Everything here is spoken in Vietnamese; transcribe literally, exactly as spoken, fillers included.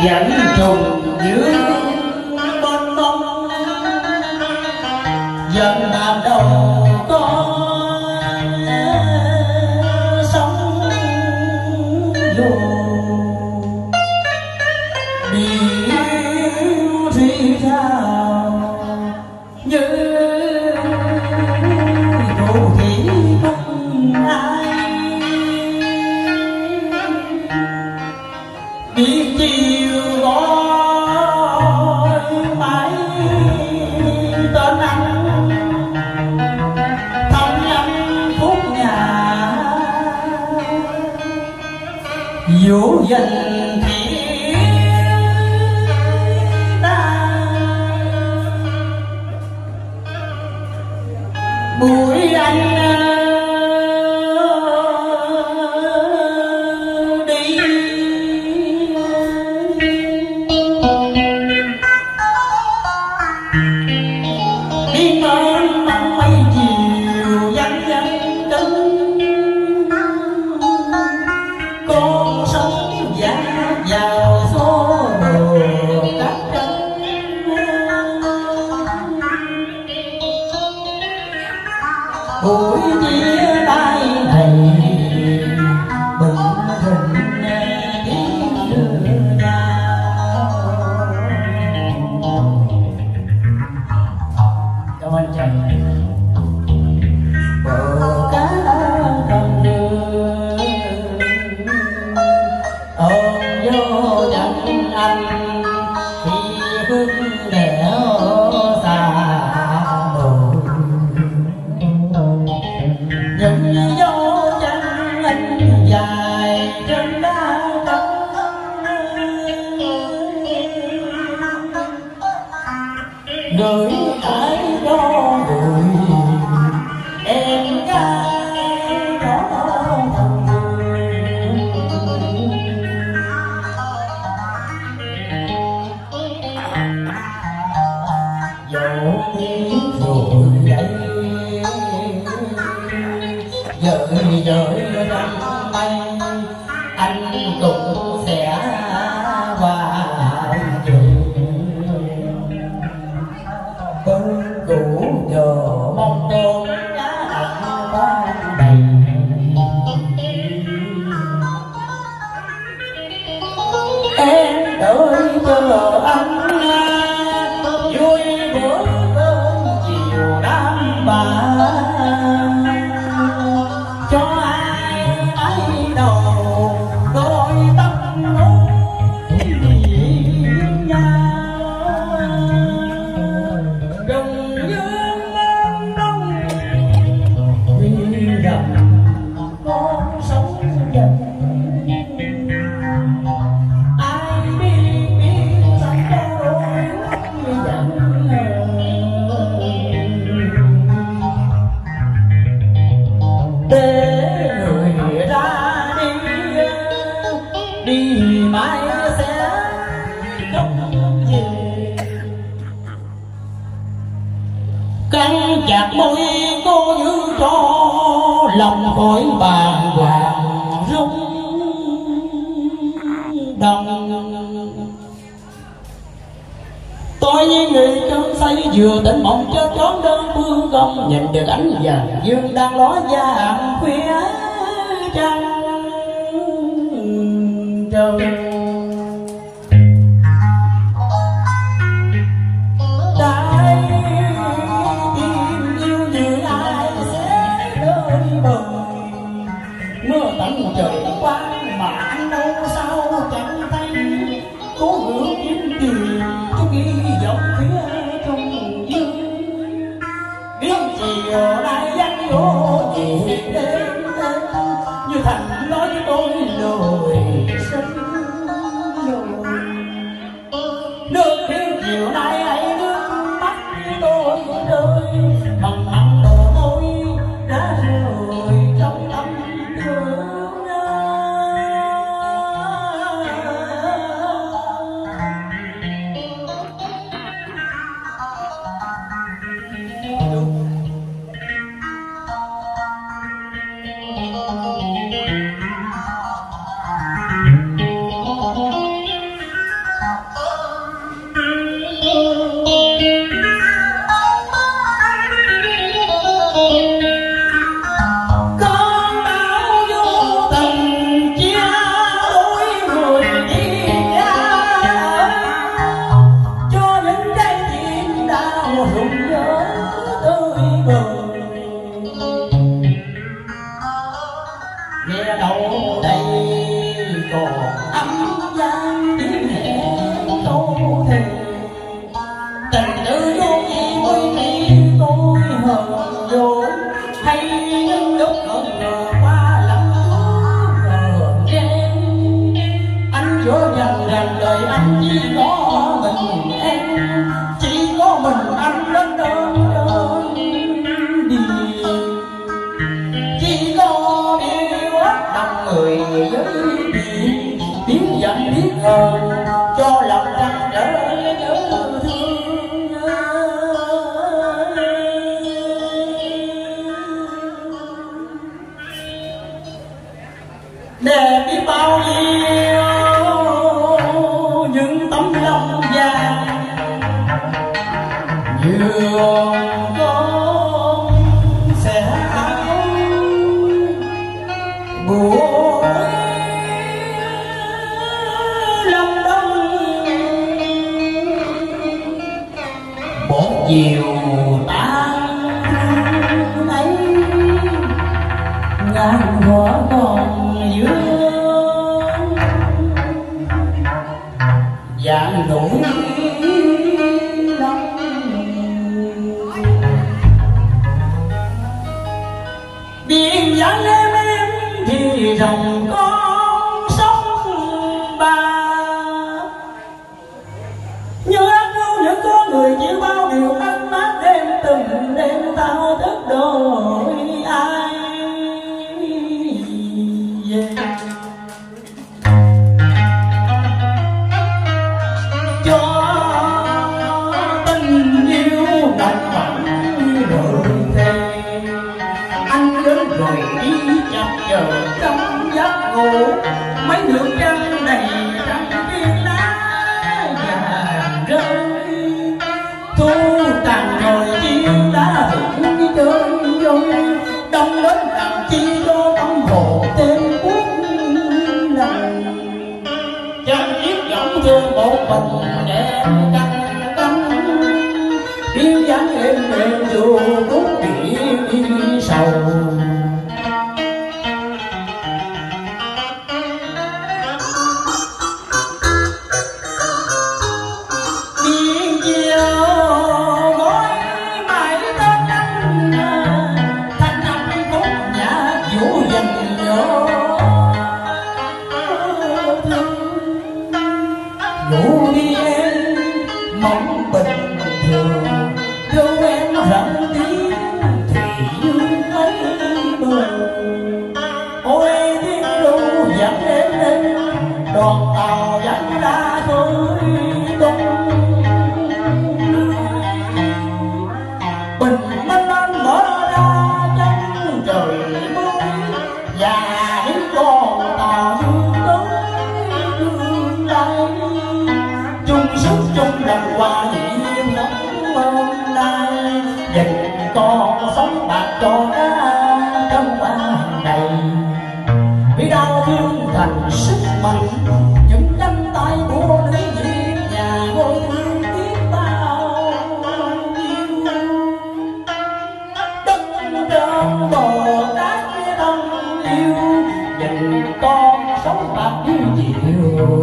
dẫn trùng dương bên mông dần đàm đầu con sống vô điệu thì thao như cụ thị không ai biết chiều gọi mãi tên anh thông âm phúc nhà vũ danh thiên ta bụi anh vào số đồ các chân buổi chia tay này bừng thình tiếng đưa nhau. Cảm ơn chồng. Bờ cá cầm đường ôm vô chẳng anh khi hương đẻo xa đồi những dấu chân anh dài trên đá trắng gửi ai đó gửi em gái đó dẫu tiếng rồi đây dời dời năm nay anh cũng sẽ qua bên đủ giờ mong tôm lá đậm ban đầy em đợi chờ anh vui bữa cơm chiều đám bà cho ai ấy đầu đôi tóc nối liền nhau rừng dương mênh mông huy rầm con sống dần ai biết biết sống cho đôi dần để người ra đi đi mãi sẽ không về căng chặt môi cô như cho lòng khỏi bàng hoàng rung động. Tôi như người cơn say vừa tỉnh mộng cho chón đơn phương công nhìn được ánh vàng dương đang ló vàng phía trăng trời trái tim yêu như ai sẽ đợi bờ mưa tận trời qua mà anh đâu sao chẳng thấy cố gắng kiếm tìm chút hy vọng phía trong dương biết chiều nay dắt vô gì đến như thành nói với tôi lời sinh rằng đời anh chỉ có mình em, chỉ có mình anh đến đơn đơn đi, chỉ có điều năm người với biển biến dần biết hơn cho lòng trăng trở nhớ thương. Đẹp biết bao nhiêu những tấm lòng vàng nhường con sẽ áo buổi lâm đông một chiều tan thương ấy ngàn hoa còn dương vàng nổi lòng biển dẫn em em thì dòng con sông ba như ác đâu những con người chịu bao điều mất mát đêm từng đêm tao thức đổi ai về cho tình yêu nồng mặn rồi thề anh đến rồi đi chập chờn trong giấc ngủ mấy nước chân đầy trăng viên lá vàng rơi thu tàn rồi chiêu đã hưởng đi chơi vui đông đến làm chi cho tâm hồn thêm cuốn lòng chân chiếc giọng thương một mình em căng căng biên dáng em em dù cũng bị đi sầu biên chiều ngói mãi tên anh thanh năm khúc nhã vũ dành nhớ ngủ đi em mong bình thường đâu em rộng tiếng thì như mấy bờ ôi tiếng ru dẫn em lên đoàn tàu dẫn ra khơi tung bình minh anh mở ra chân trời mới và những con tàu dương tới đường lại chung sức chung lòng hòa hiệp lắm hôm nay dành con sống bạc cho ta trong ba ngày vì đau thương thành sức mạnh những cánh tay của nữ duyên nhà ngôi thương biết bao nhiêu đất trơn bờ cát tâm yêu dành con sống bạc như chiều